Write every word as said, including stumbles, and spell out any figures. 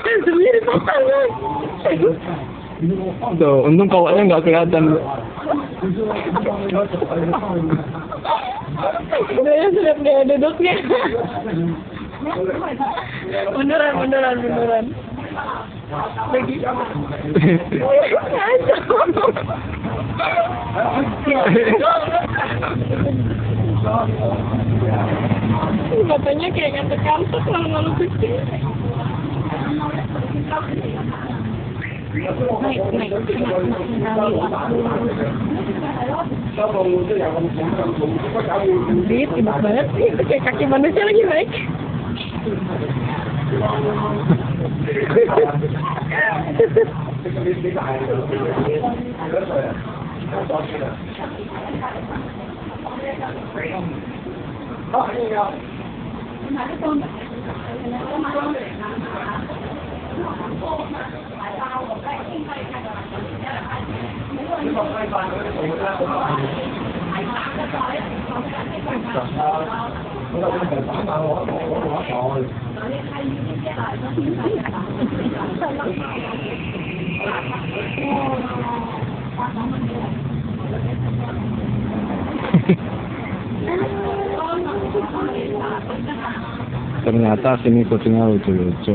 sendiri potong. Tuh, untung kawatnya nggak kelihatan. Udah sudah dia duduknya. Beneran, beneran, beneran. Lagi. Matanya kayak kantuk-kantuk lalu-lalu kecil. Naik, naik, naik, naik, banget sih, itu kayak kaki manusia lagi naik. Ternyata sini kucingnya lucu-lucu.